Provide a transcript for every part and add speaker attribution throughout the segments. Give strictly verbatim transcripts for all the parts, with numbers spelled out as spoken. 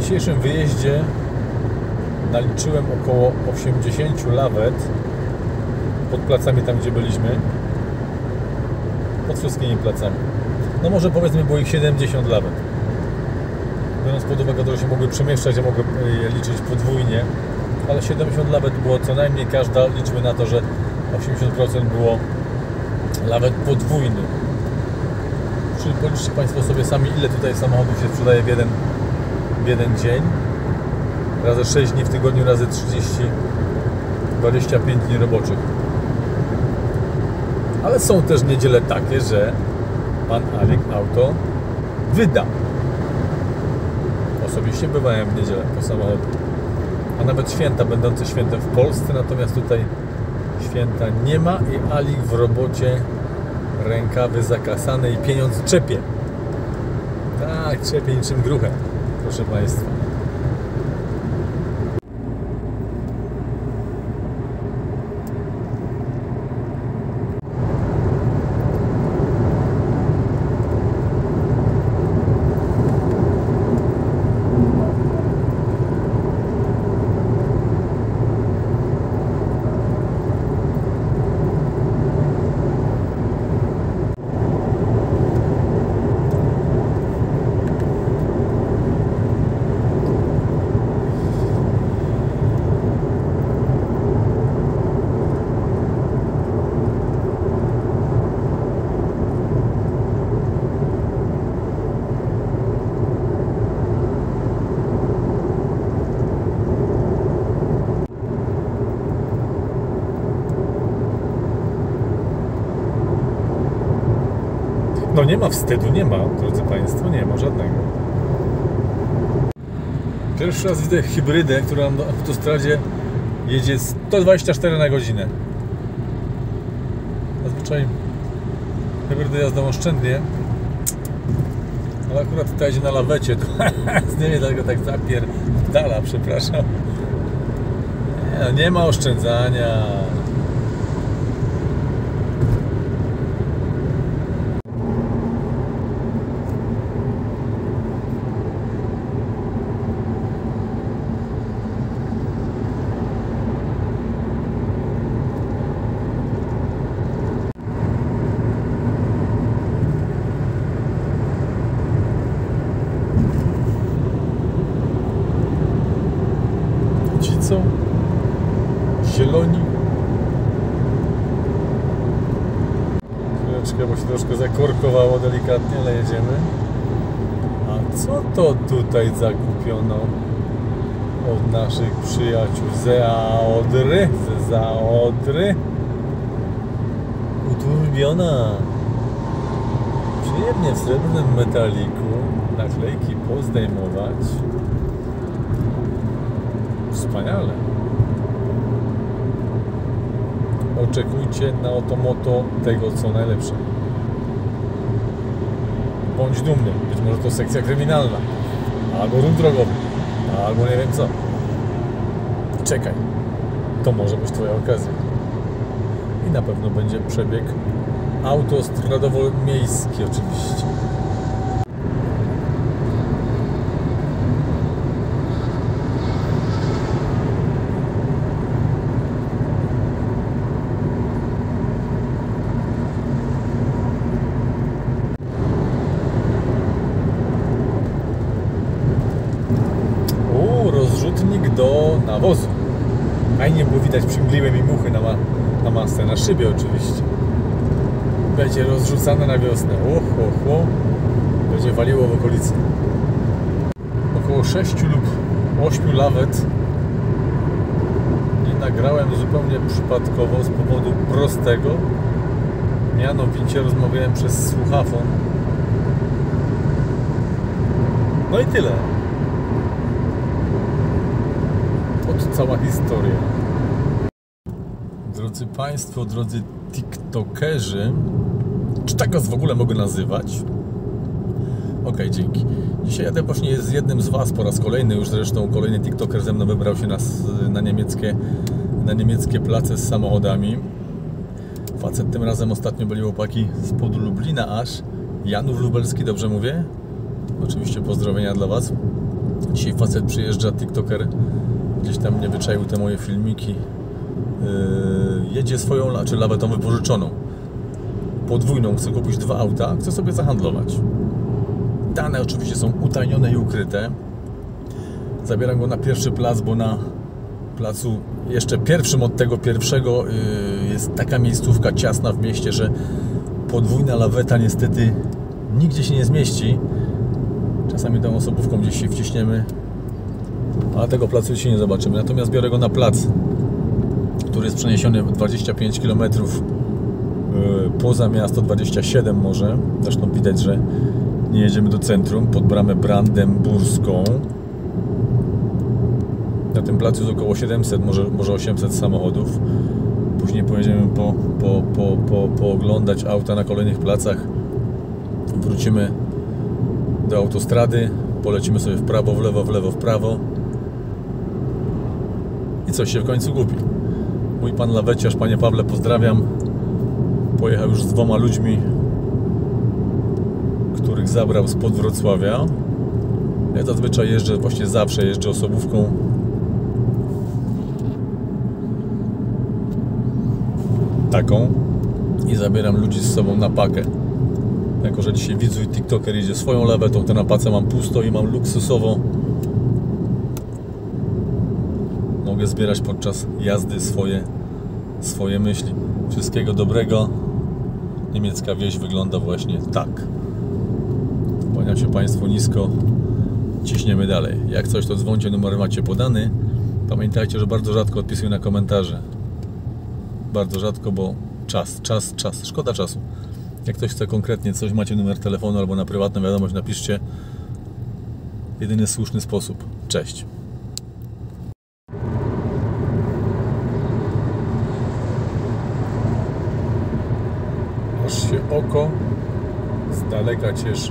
Speaker 1: dzisiejszym wyjeździe naliczyłem około osiemdziesiąt lawet pod placami, tam gdzie byliśmy, pod wszystkimi placami. No może powiedzmy było ich siedemdziesiąt lawet. Biorąc pod uwagę to, że się mogły przemieszczać, ja mogę je liczyć podwójnie, ale siedemdziesiąt lawet było co najmniej, każda, liczmy na to, że osiemdziesiąt procent było lawet podwójnych. Czyli policzcie Państwo sobie sami, ile tutaj samochodów się sprzedaje w jeden, w jeden dzień. Razy sześć dni w tygodniu, razy trzydzieści, dwadzieścia pięć dni roboczych. Ale są też niedziele takie, że pan Alik auto wyda. Osobiście bywałem w niedzielę po samochodu. A nawet święta, będące świętem w Polsce, natomiast tutaj święta nie ma i Alik w robocie, rękawy zakasane i pieniądz czepie. Tak, czepie niczym gruchę, proszę Państwa. No nie ma wstydu, nie ma, drodzy Państwo, nie ma żadnego. Pierwszy raz widzę hybrydę, która na autostradzie jedzie sto dwadzieścia cztery na godzinę. Zazwyczaj hybrydy jazdą oszczędnie, ale akurat ta jedzie na lawecie, to nie wiem, dlatego tak zapierdala, przepraszam. Nie, nie ma oszczędzania. Są zieloni. Chwileczkę, bo się troszkę zakorkowało delikatnie, ale jedziemy. A co to tutaj zakupiono od naszych przyjaciół z Odry? Z Odry? Uturbiona. Przyjemnie w srebrnym metaliku naklejki pozdejmować. Wspaniale. Oczekujcie na Otomoto tego, co najlepsze. Bądź dumny. Być może to sekcja kryminalna. Albo ruch drogowy. Albo nie wiem co. Czekaj. To może być Twoja okazja. I na pewno będzie przebieg autostradowo-miejski oczywiście. Rozrzutnik do nawozu. Fajnie było widać, przymgliły mi muchy na, ma na masce, na szybie oczywiście. Będzie rozrzucane na wiosnę. Uch, uch, uch. Będzie waliło w okolicy. Około sześciu lub ośmiu lawet nie nagrałem zupełnie przypadkowo z powodu prostego. Mianowicie rozmawiałem przez słuchafon. No i tyle. Oto cała historia. Drodzy Państwo, drodzy TikTokerzy, czy tak was w ogóle mogę nazywać? Ok, dzięki. Dzisiaj jadę właśnie z jednym z was po raz kolejny, już zresztą kolejny TikToker ze mną wybrał się na, na, niemieckie, na niemieckie place z samochodami. Facet tym razem ostatnio byli chłopaki spod Lublina aż. Janów Lubelski, dobrze mówię? Oczywiście pozdrowienia dla was. Dzisiaj facet przyjeżdża, tiktoker, gdzieś tam nie wyczaił te moje filmiki. Yy, jedzie swoją, czy lawetą wypożyczoną. Podwójną, chce kupić dwa auta, chce sobie zahandlować. Dane oczywiście są utajnione i ukryte. Zabieram go na pierwszy plac, bo na placu jeszcze pierwszym od tego pierwszego yy, jest taka miejscówka ciasna w mieście, że podwójna laweta niestety nigdzie się nie zmieści. Czasami tą osobówką gdzieś się wciśniemy, a tego placu się nie zobaczymy. Natomiast biorę go na plac, który jest przeniesiony dwadzieścia pięć kilometrów poza miasto, dwadzieścia siedem może. Zresztą widać, że nie jedziemy do centrum, pod bramę Brandenburską. Na tym placu jest około siedemset, może, może osiemset samochodów. Później pojedziemy po, po, po, po, pooglądać auta na kolejnych placach. Wrócimy do autostrady, polecimy sobie w prawo, w lewo, w lewo, w prawo i coś się w końcu gubi. Mój pan laweciarz, panie Pawle, pozdrawiam, pojechał już z dwoma ludźmi, których zabrał spod Wrocławia. Ja zazwyczaj jeżdżę, właśnie zawsze jeżdżę osobówką. Taką i zabieram ludzi z sobą na pakę. Jako że dzisiaj widzu i tiktoker jedzie swoją lawetą, to na pace mam pusto i mam luksusowo. Mogę zbierać podczas jazdy swoje, swoje myśli. Wszystkiego dobrego. Niemiecka wieś wygląda właśnie tak. Kłaniam się Państwu nisko. Ciśniemy dalej. Jak coś, to dzwońcie, numer macie podany. Pamiętajcie, że bardzo rzadko odpisuję na komentarze. Bardzo rzadko, bo czas, czas, czas. Szkoda czasu. Jak ktoś chce konkretnie coś, macie numer telefonu albo na prywatną wiadomość, napiszcie. Jedyny słuszny sposób. Cześć. Aż się oko z daleka cieszy.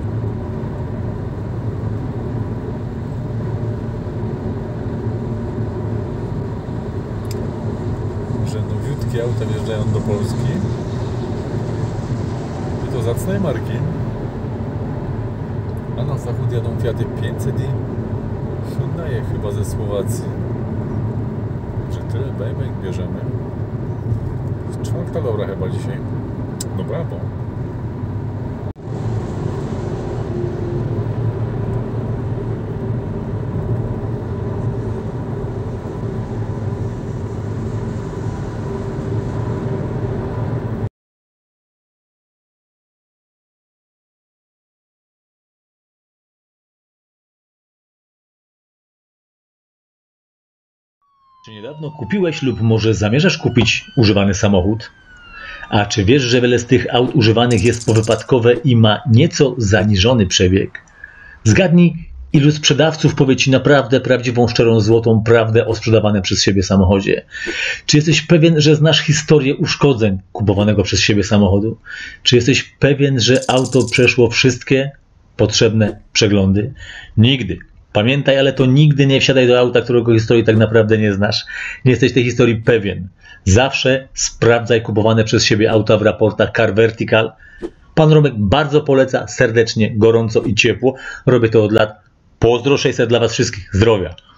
Speaker 1: Że nowiutkie auta wjeżdżają do Polski. I to zacnej marki. A na zachód jadą Fiaty pięćset i Hyundai chyba ze Słowacji. Że tyle bajmek bierzemy. Czwarta dobra chyba dzisiaj. No brawo.
Speaker 2: Czy niedawno kupiłeś lub może zamierzasz kupić używany samochód? A czy wiesz, że wiele z tych aut używanych jest powypadkowe i ma nieco zaniżony przebieg? Zgadnij, ilu sprzedawców powie Ci naprawdę prawdziwą, szczerą, złotą prawdę o sprzedawanym przez siebie samochodzie? Czy jesteś pewien, że znasz historię uszkodzeń kupowanego przez siebie samochodu? Czy jesteś pewien, że auto przeszło wszystkie potrzebne przeglądy? Nigdy. Pamiętaj, ale to nigdy nie wsiadaj do auta, którego historii tak naprawdę nie znasz. Nie jesteś tej historii pewien. Zawsze sprawdzaj kupowane przez siebie auta w raportach Car Vertical. Pan Romek bardzo poleca, serdecznie, gorąco i ciepło. Robię to od lat. Pozdro sześćset dla Was wszystkich. Zdrowia.